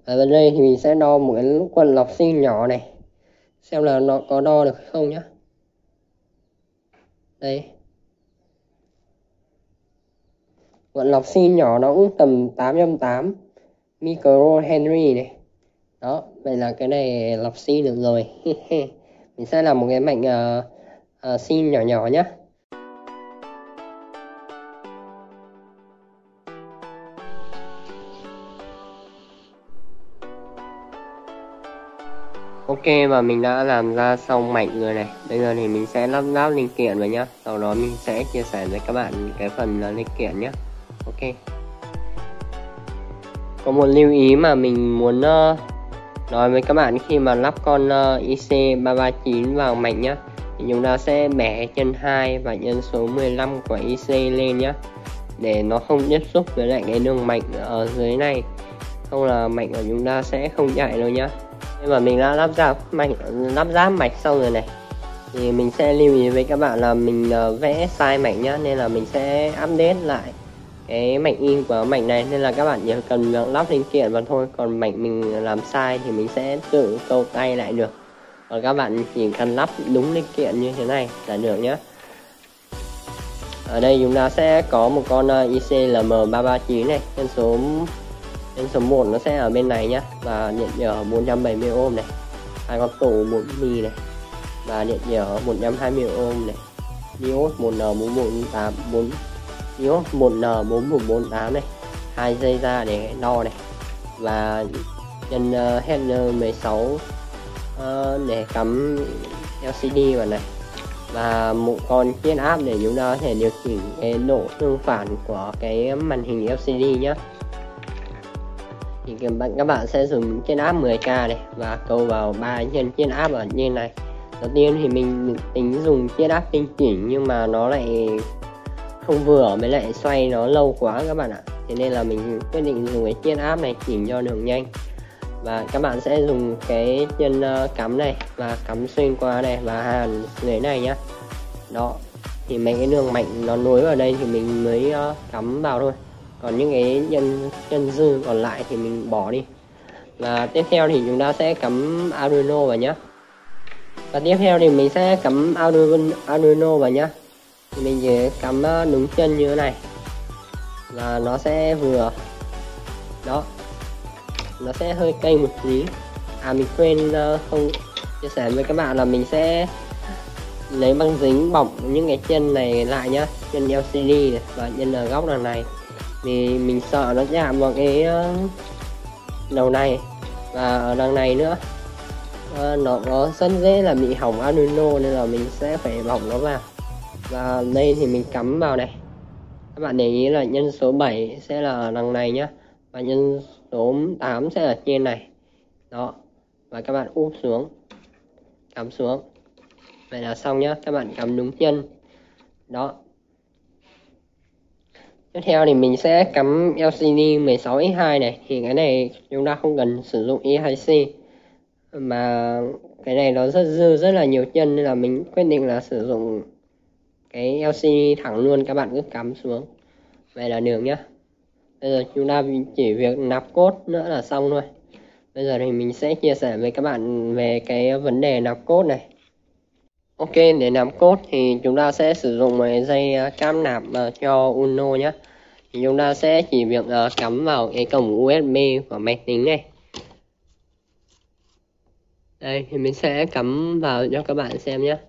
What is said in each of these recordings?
Ở bên đây thì mình sẽ đo một cái quần lọc xi nhỏ này, xem là nó có đo được không nhá. Đây, quần lọc xi nhỏ nó cũng tầm 8.8 microhenry này. Đó, vậy là cái này lọc xi được rồi. Mình sẽ làm một cái mạch xi nhỏ nhỏ nhá. Ok, và mình đã làm ra xong mạch rồi này. Bây giờ thì mình sẽ lắp ráp linh kiện vào nhá. Sau đó mình sẽ chia sẻ với các bạn cái phần linh kiện nhé. Ok. Có một lưu ý mà mình muốn nói với các bạn khi mà lắp con IC339 vào mạch nhá, thì chúng ta sẽ bẻ chân 2 và nhân số 15 của IC lên nhá, để nó không tiếp xúc với lại cái đường mạch ở dưới này, không là mạch của chúng ta sẽ không chạy đâu nhá. Nhưng mà mình đã lắp ráp mạch xong rồi này, thì mình sẽ lưu ý với các bạn là mình vẽ sai mạch nhá, nên là mình sẽ update lại cái mạch in của mạch này, nên là các bạn chỉ cần lắp linh kiện vào thôi. Còn mạch mình làm sai thì mình sẽ tự câu tay lại được, còn các bạn chỉ cần lắp đúng linh kiện như thế này là được nhé. Ở đây chúng ta sẽ có một con ICLM339 này, nhân số 1 nó sẽ ở bên này nhá, và điện trở 470 ohm này, hai con tủ 1 mi này, và điện trở 120 ohm này, diode 1N4448 diode 1N4448 này, 2 dây ra để đo này, và chân header 16 để cắm LCD vào này, và một con chiết áp để chúng ta có thể điều chỉnh cái độ tương phản của cái màn hình LCD nhé. Thì các bạn sẽ dùng chiết áp 10k này và câu vào 3 chân chiết áp ở trên này. Đầu tiên thì mình tính dùng chiết áp tinh chỉnh, nhưng mà nó lại không vừa, với lại xoay nó lâu quá các bạn ạ. Thế nên là mình quyết định dùng cái chiết áp này chỉnh cho đường nhanh. Và các bạn sẽ dùng cái chân cắm này và cắm xuyên qua này và hàn dưới này nhá. Đó, thì mấy cái đường mạch nó nối vào đây thì mình mới cắm vào thôi, còn những cái chân dư còn lại thì mình bỏ đi. Và tiếp theo thì chúng ta sẽ cắm Arduino vào nhá. Và tiếp theo thì mình sẽ cắm Arduino vào nhá. Thì mình chỉ cắm đúng chân như thế này và nó sẽ vừa. Đó, nó sẽ hơi cay một tí. Mình quên không chia sẻ với các bạn là mình sẽ lấy băng dính bọc những cái chân này lại nhá, chân LCD này và chân ở góc đằng này, vì mình sợ nó chạm vào cái đầu này và ở đằng này nữa. Nó rất dễ là bị hỏng Arduino, nên là mình sẽ phải bọc nó vào. Và đây thì mình cắm vào này, các bạn để ý là nhân số 7 sẽ là ở đằng này nhá, và nhân số 8 sẽ ở trên này. Đó, và các bạn úp xuống, cắm xuống. Vậy là xong nhá, các bạn cắm đúng chân. Đó. Tiếp theo thì mình sẽ cắm LCD 16x2 này. Thì cái này chúng ta không cần sử dụng E2C, mà cái này nó rất là nhiều chân, nên là mình quyết định là sử dụng cái LCD thẳng luôn. Các bạn cứ cắm xuống. Vậy là được nhá. Bây giờ chúng ta chỉ việc nạp code nữa là xong thôi. Bây giờ thì mình sẽ chia sẻ với các bạn về cái vấn đề nạp code này. Ok, để nạp code thì chúng ta sẽ sử dụng một dây cáp nạp cho Uno nhé. Thì chúng ta sẽ chỉ việc cắm vào cái cổng USB của máy tính này. Đây thì mình sẽ cắm vào cho các bạn xem nhé.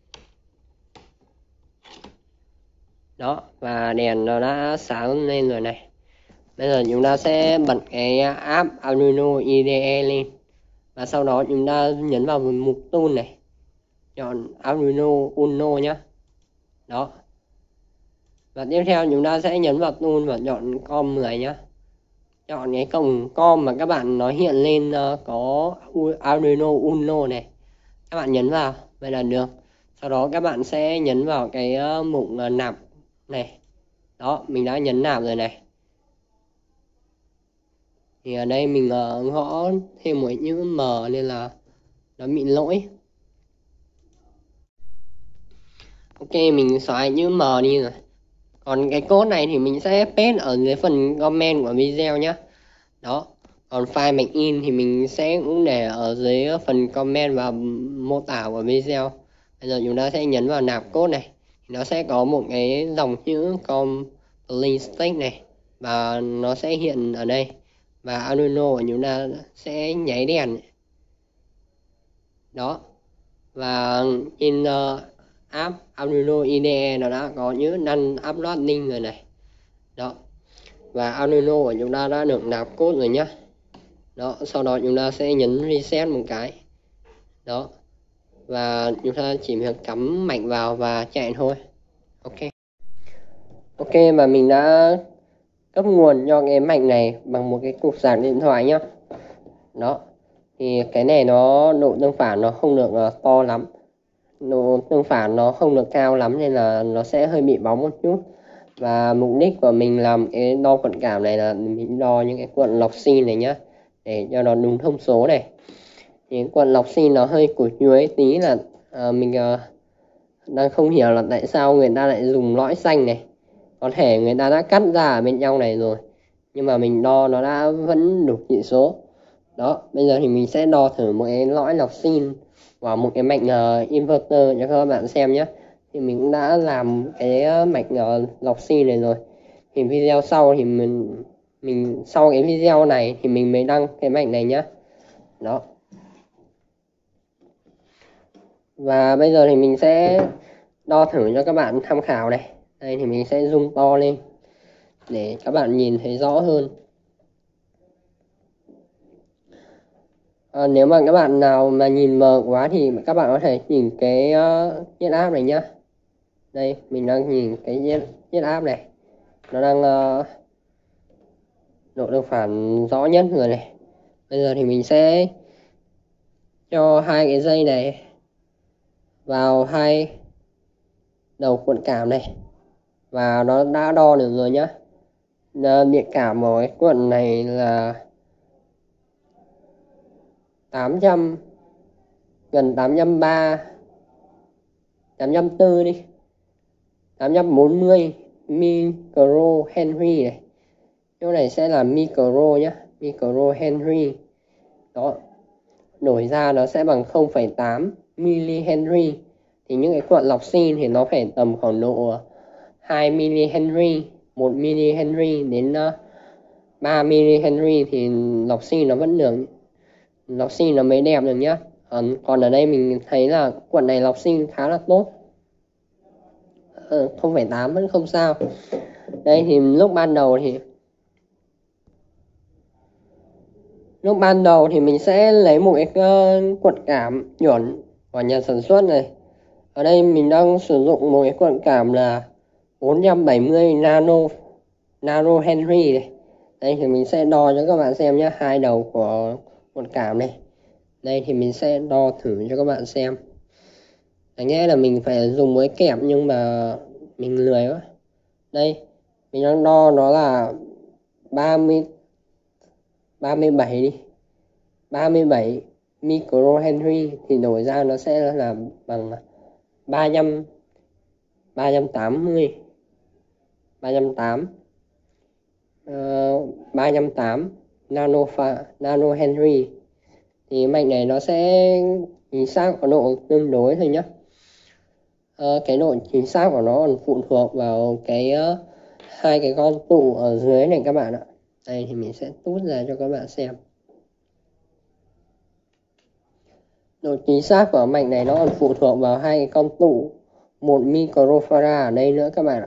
Đó, và đèn nó đã sáng lên rồi này. Bây giờ chúng ta sẽ bật cái app Arduino IDE lên, và sau đó chúng ta nhấn vào mục tool này, chọn Arduino Uno nhé. Đó, và tiếp theo chúng ta sẽ nhấn vào tool và chọn com 10 nhé. Chọn cái cổng com mà các bạn nó hiện lên có Arduino Uno này, các bạn nhấn vào, vậy là được. Sau đó các bạn sẽ nhấn vào cái mục nạp này. Đó, mình đã nhấn nạp rồi này. Thì ở đây mình gõ thêm một chữ M nên là nó bị lỗi. Ok, mình xóa chữ M đi rồi. Còn cái code này thì mình sẽ paste ở dưới phần comment của video nhé. Đó, Còn file mạch in thì mình sẽ cũng để ở dưới phần comment và mô tả của video. Bây giờ chúng ta sẽ nhấn vào nạp code này. Nó sẽ có một cái dòng chữ complete state này và nó sẽ hiện ở đây. Và Arduino của chúng ta sẽ nháy đèn. Đó. Và in app Arduino IDE nó đã có chữ done uploading rồi này. Đó. Và Arduino của chúng ta đã được nạp code rồi nhá. Đó, sau đó chúng ta sẽ nhấn reset một cái. Đó. Và chúng ta chỉ việc cắm mạch vào và chạy thôi. Ok. Ok, và mình đã cấp nguồn cho cái mạch này bằng một cái cục sạc điện thoại nhá. Đó. Thì cái này nó độ tương phản nó không được to lắm. Độ tương phản nó không được cao lắm nên là nó sẽ hơi bị bóng một chút. Và mục đích của mình làm cái đo cuộn cảm này là mình đo những cái cuộn lọc xin này nhá, để cho nó đúng thông số này. Thì cuộn lọc xin nó hơi củ chuối tí là mình đang không hiểu là tại sao người ta lại dùng lõi xanh này. Có thể người ta đã cắt ra ở bên trong này rồi, nhưng mà mình đo nó đã vẫn đủ chỉ số. Đó, bây giờ thì mình sẽ đo thử một cái lõi lọc xin vào một cái mạch inverter cho các bạn xem nhé. Thì mình cũng đã làm cái mạch lọc xin này rồi. Thì video sau thì mình sau cái video này thì mình mới đăng cái mạch này nhé. Đó. Và bây giờ thì mình sẽ đo thử cho các bạn tham khảo này. Đây thì mình sẽ zoom to lên để các bạn nhìn thấy rõ hơn. Nếu mà các bạn nào mà nhìn mờ quá thì các bạn có thể nhìn cái chiết áp này nhá. Đây mình đang nhìn cái chiết áp này, nó đang độ tương phản rõ nhất rồi này. Bây giờ thì mình sẽ cho hai cái dây này vào hai đầu cuộn cảm này, và nó đã đo được rồi nhá. Điện cảm của cái cuộn này là 800, gần 830, 840 đi, 840 micro Henry này. Chỗ này sẽ là micro nhá, micro Henry. Đó, đổi ra nó sẽ bằng 0,8 mili Henry. Thì những cái cuộn lọc xin thì nó phải tầm khoảng độ 2 mili Henry, 1 mili Henry đến 3 mili Henry thì lọc xin nó vẫn được, lọc xin nó mới đẹp được nhá. Còn ở đây mình thấy là cuộn này lọc xin khá là tốt. 0,8 vẫn không sao. Đây thì lúc ban đầu thì mình sẽ lấy một cái cuộn cảm chuẩn của nhà sản xuất này. Ở đây mình đang sử dụng một cái cuộn cảm là 470 nano Henry này. Đây thì mình sẽ đo cho các bạn xem nhé, hai đầu của cuộn cảm này. Đây thì mình sẽ đo thử cho các bạn xem. Đáng nhẽ là mình phải dùng với kẹp nhưng mà mình lười quá. Đây mình đang đo nó là 37 đi, 37 micro Henry thì đổi ra nó sẽ là bằng 380 nano Henry. Thì mạch này nó sẽ chính xác có độ tương đối thôi nhá. Cái độ chính xác của nó còn phụ thuộc vào cái hai cái con tụ ở dưới này các bạn ạ. Đây thì mình sẽ tút ra cho các bạn xem. Độ chính xác của mạch này nó còn phụ thuộc vào hai cái con tụ 1 microfarad ở đây nữa các bạn ạ.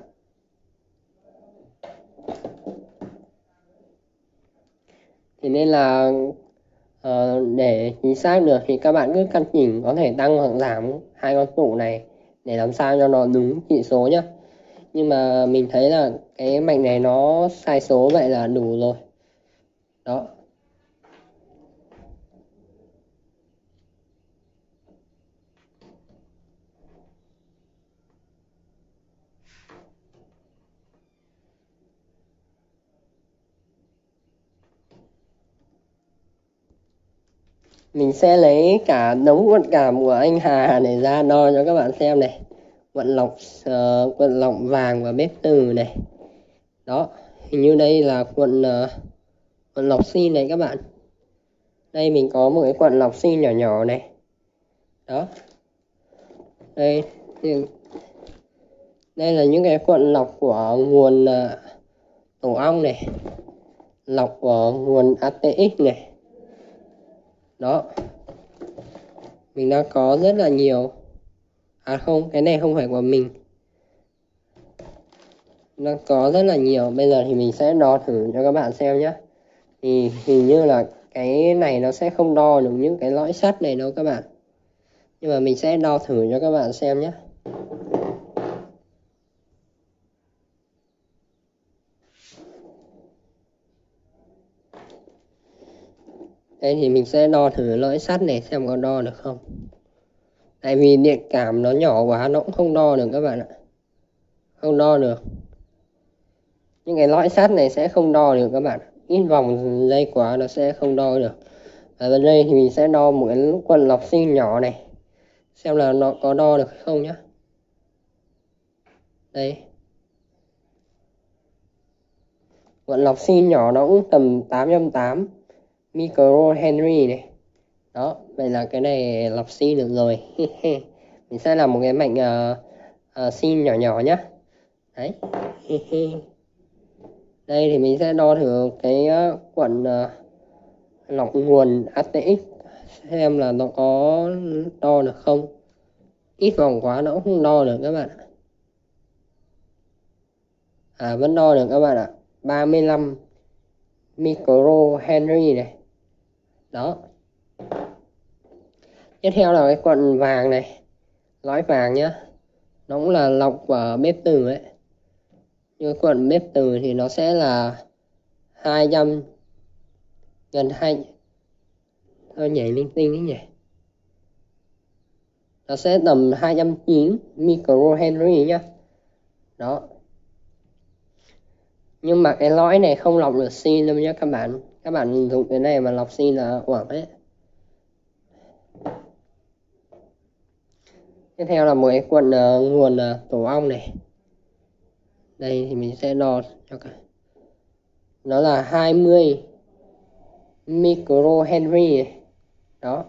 Thế nên là để chính xác được thì các bạn cứ căn chỉnh, có thể tăng hoặc giảm hai con tụ này để làm sao cho nó đúng chỉ số nhé. Nhưng mà mình thấy là cái mạch này nó sai số vậy là đủ rồi. Đó. Mình sẽ lấy cả đống cuộn cảm của anh Hà để ra đo cho các bạn xem này. Cuộn lọc vàng và bếp từ này. Đó, hình như đây là cuộn lọc xin này các bạn. Đây mình có một cái quận lọc xi nhỏ nhỏ này. Đó. Đây là những cái quận lọc của nguồn tổ ong này, lọc của nguồn ATX này. Đó, mình đã có rất là nhiều. À không, cái này không phải của mình. Nó có rất là nhiều. Bây giờ thì mình sẽ đo thử cho các bạn xem nhé. Thì hình như là cái này nó sẽ không đo được những cái lõi sắt này đâu các bạn. Nhưng mà mình sẽ đo thử cho các bạn xem nhé. Đây thì mình sẽ đo thử lõi sắt này xem có đo được không. Tại vì điện cảm nó nhỏ quá nó cũng không đo được các bạn ạ. Không đo được. Những cái lõi sắt này sẽ không đo được các bạn. Ít vòng dây quá nó sẽ không đo được. Ở bên đây thì mình sẽ đo một cái quần lọc xi nhỏ này. Xem là nó có đo được không nhá. Đây. Quần lọc xi nhỏ nó cũng tầm 880 microhenry này. Đó, vậy là cái này lọc xi được rồi. Mình sẽ làm một cái mạch xi nhỏ nhỏ nhá. Đấy. Đây thì mình sẽ đo thử cái quận lọc nguồn ATX xem là nó có đo được không. Ít vòng quá nó cũng không đo được các bạn ạ. À vẫn đo được các bạn ạ. 35 microhenry này. Đó. Tiếp theo là cái quận vàng này. Lõi vàng nhá. Nó cũng là lọc của bếp từ ấy. Như quận bếp từ thì nó sẽ là 200 gần 2. Thôi nhảy linh tinh ấy nhỉ. Nó sẽ tầm 290 microhenry nhá. Đó. Nhưng mà cái lõi này không lọc được xi đâu nhá các bạn. Các bạn dùng cái này mà lọc xi là uổng đấy. Tiếp theo là một cái quận nguồn tổ ong này. Đây thì mình sẽ đo cho cả. Nó là 20 microhenry này. Đó.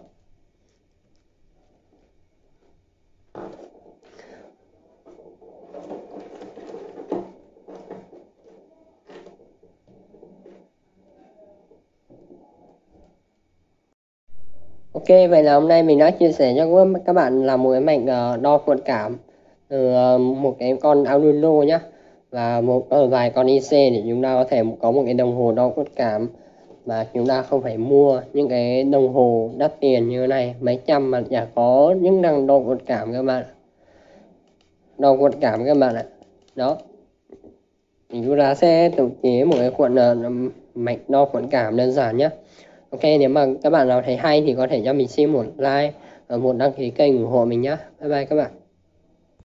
Ok, vậy là hôm nay mình đã chia sẻ cho các bạn là một cái mạch đo cuộn cảm từ một cái con Arduino nhé, và một vài con IC để chúng ta có thể có một cái đồng hồ đo cuộn cảm mà chúng ta không phải mua những cái đồng hồ đắt tiền như thế này mấy trăm mà chả có những năng đo cuộn cảm các bạn. Đo cuộn cảm các bạn ạ. Đó. Thì chúng ta sẽ tự chế một cái cuộn mạch đo cuộn cảm đơn giản nhé. Ok, nếu mà các bạn nào thấy hay thì có thể cho mình xin một like và một đăng ký kênh ủng hộ mình nhé. Bye bye các bạn.